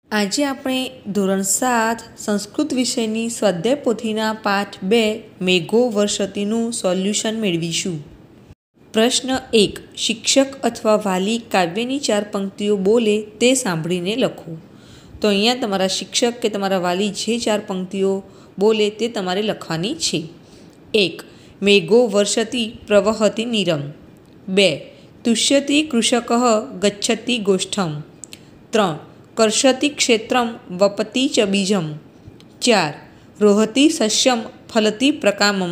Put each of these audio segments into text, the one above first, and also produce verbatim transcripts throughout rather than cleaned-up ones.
આજે આપણે ધોરણ સાત સંસ્કૃત વિષયની સ્વાધ્યાય પોથીના પાઠ બે મેઘો વર્ષતીનું સોલ્યુશન મેળવીશું. પ્રશ્ન એક. શિક્ષક અથવા વાલી કાવ્યની ચાર પંક્તિઓ બોલે તે સાંભળીને લખો. તો અહીંયા તમારા શિક્ષક કે તમારા વાલી જે ચાર પંક્તિઓ બોલે તે તમારે લખવાની છે. એક. મેઘો વર્ષતી પ્રવહતિ નીરમ. બે. તુષ્યતિ કૃષક ગચ્છતિ ગોષ્ઠમ. ત્રણ. કર્ષતિ ક્ષેત્રમ વપતિ ચ બીજમ. ચાર. રોહતિ સસ્યમ ફલતિ પ્રકામમ.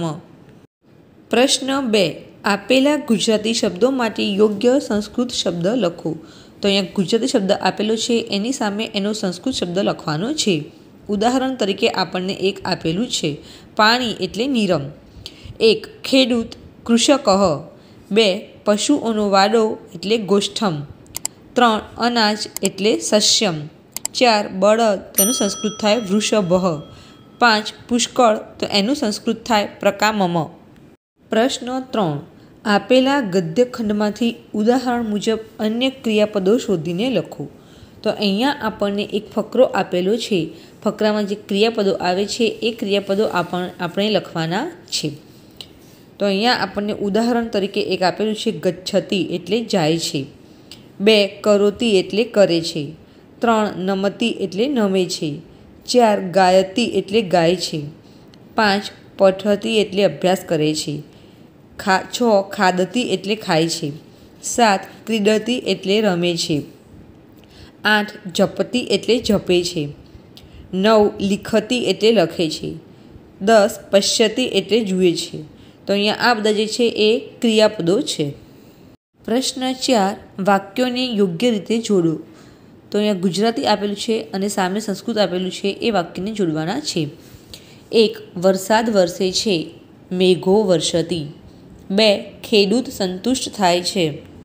પ્રશ્ન બે. આપેલા ગુજરાતી શબ્દો માટે યોગ્ય સંસ્કૃત શબ્દ લખો. તો અહીંયા ગુજરાતી શબ્દ આપેલો છે, એની સામે એનો સંસ્કૃત શબ્દ લખવાનો છે. ઉદાહરણ તરીકે આપણને એક આપેલું છે, પાણી એટલે નીરમ. એક. ખેડૂત કૃષક. બે. પશુઓનો વાડો એટલે ગોષ્ઠમ. ત્રણ. અનાજ એટલે સસ્યમ. ચાર. બળદ તો એનું સંસ્કૃત થાય વૃષભ. પાંચ. પુષ્કળ તો એનું સંસ્કૃત થાય પ્રકામમ. પ્રશ્ન ત્રણ. આપેલા ગદ્યખંડમાંથી ઉદાહરણ મુજબ અન્ય ક્રિયાપદો શોધીને લખો. તો અહીંયા આપણને એક ફકરો આપેલો છે. ફકરામાં જે ક્રિયાપદો આવે છે એ ક્રિયાપદો આપણ આપણે લખવાના છે. તો અહીંયા આપણને ઉદાહરણ તરીકે એક આપેલું છે, ગચ્છતિ એટલે જાય છે. બે. કરોતિ એટલે કરે છે. ત્રણ. નમતિ એટલે નમે છે. ચાર. ગાયતિ એટલે ગાય છે. પાંચ. પઠતી એટલે અભ્યાસ કરે છે. ખા છ. ખાદતી એટલે ખાય છે. સાત. ક્રીડતી એટલે રમે છે. આઠ. જપતી એટલે જપે છે. નવ. લિખતી એટલે લખે છે. દસ. પશ્યતી એટલે જુએ છે. તો અહીંયા આ બધા જે છે એ ક્રિયાપદો છે. પ્રશ્ન ચાર. વાક્યોને યોગ્ય રીતે જોડો. તો અહીંયા ગુજરાતી આપેલું છે અને સામે સંસ્કૃત આપેલું છે, એ વાક્યને જોડવાના છે. એક. વરસાદ વરસે છે. મેઘો વર્ષતી. બે. ખેડૂત સંતુષ્ટ થાય છે.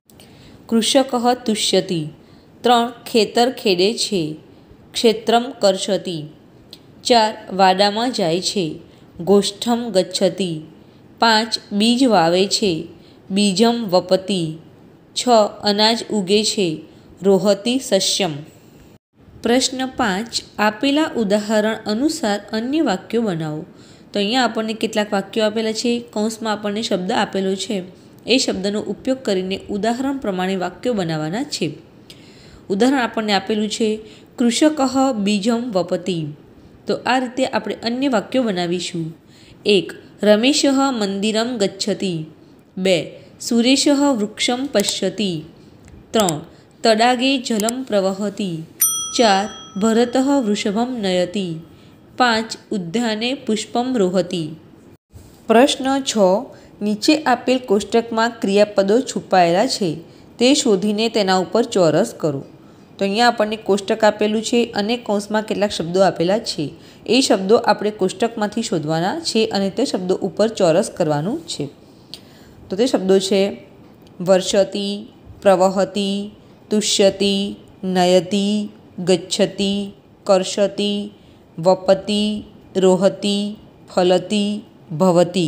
કૃષક તુષ્યતિ. ત્રણ. ખેતર ખેડે છે. ક્ષેત્રમ કર્ષતિ. ચાર. વાડામાં જાય છે. ગોષ્ઠમ ગચ્છતિ. પાંચ. બીજ વાવે છે. બીજમ વપતિ. છ. અનાજ ઉગે છે. રોહતિ સસ્યમ. પ્રશ્ન પાંચ. આપેલા ઉદાહરણ અનુસાર અન્ય વાક્યો બનાવો. તો અહીંયા આપણને કેટલાક વાક્યો આપેલા છે. કૌંસમાં આપણને શબ્દ આપેલો છે. એ શબ્દનો ઉપયોગ કરીને ઉદાહરણ પ્રમાણે વાક્યો બનાવવાના છે. ઉદાહરણ આપણને આપેલું છે, કૃષક બીજમ વપતિ. તો આ રીતે આપણે અન્ય વાક્યો બનાવીશું. એક. રમેશ મંદિરમ ગચ્છતિ. બે. સુરેશ વૃક્ષમ પશ્યતિ. ત્રણ. તડાગે જલમ પ્રવહતિ. ચાર. ભરત વૃષભમ નયતિ. પાંચ. ઉદ્યાને પુષ્પમ રોહતિ. પ્રશ્ન છ. નીચે આપેલ કોષ્ટકમાં ક્રિયાપદો છુપાયેલા છે તે શોધીને તેના ઉપર ચોરસ કરો. તો અહીંયા આપણને કોષ્ટક આપેલું છે અને કૌંસમાં કેટલાક શબ્દો આપેલા છે. એ શબ્દો આપણે કોષ્ટકમાંથી શોધવાના છે અને તે શબ્દો ઉપર ચોરસ કરવાનું છે. તો તે શબ્દો છે વર્ષતિ, પ્રવહતિ, તુષ્યતિ, નયતિ, ગચ્છતિ, કર્ષતિ, વપતિ, રોહતિ, ફલતિ, ભવતિ.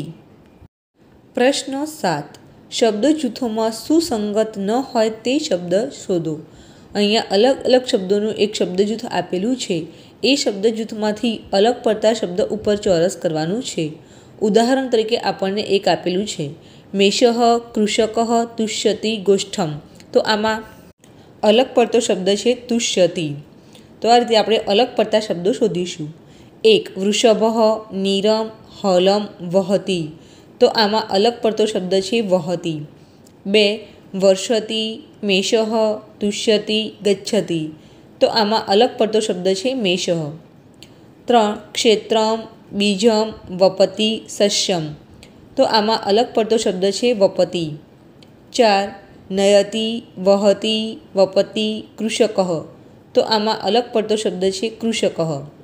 પ્રશ્ન સાત. શબ્દ જૂથોમાં સુસંગત ન હોય તે શબ્દ શોધો. અહીંયા અલગ અલગ શબ્દોનું એક શબ્દ જૂથ આપેલું છે. એ શબ્દ જૂથમાંથી અલગ પડતા શબ્દ ઉપર ચોરસ કરવાનું છે. ઉદાહરણ તરીકે આપણને એક આપેલું છે, મેષ કૃષક તુષ્યતિ ગોષ્ઠમ. તો આમાં અલગ પડતો શબ્દ છે તુષ્યતિ. તો આ રીતે આપણે અલગ પડતા શબ્દો શોધીશું. એક. વૃષભ નીરમ હલમ વહતિ. તો આમાં અલગ પડતો શબ્દ છે વહતિ. બે. વર્ષતિ મેષ તુષ્યતિ ગચ્છતિ. તો આમાં અલગ પડતો શબ્દ છે મેષ. ત્રણ. ક્ષેત્રમ બીજમ વપતિ સસ્યમ. તો આમાં અલગ પડતો શબ્દ છે વપતિ. ચાર. નયતિ વહતિ વપતિ કૃષક. તો આમાં અલગ પડતો શબ્દ છે કૃષક.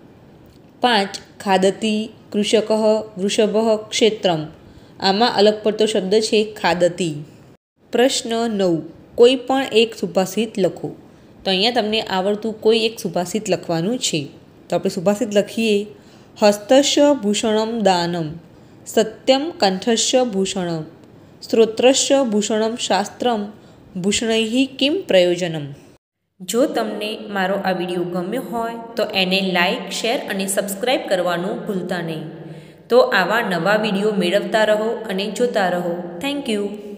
પાંચ. ખાદતિ કૃષક વૃષભ ક્ષેત્રમ. આમાં અલગ પડતો શબ્દ છે ખાદતિ. પ્રશ્ન નવ. કોઈ પણ એક સુભાષિત લખો. તો અહીંયા તમને આવડતું કોઈ એક સુભાષિત લખવાનું છે. તો આપણે સુભાષિત લખીએ. હસ્તસ્ય ભૂષણમ દાનમ. સત્યમ કંઠસ્ય ભૂષણમ. સ્ત્રોત્રસ્ય ભૂષણમ શાસ્ત્રમ. ભૂષણૈ કિમ પ્રયોજનમ. જો તમને મારો આ વિડીયો ગમ્યો હોય તો એને લાઈક, શેર અને સબસ્ક્રાઈબ કરવાનું ભૂલતા નહીં. તો આવા નવા વિડીયો મેળવતા રહો અને જોતા રહો. Thank you.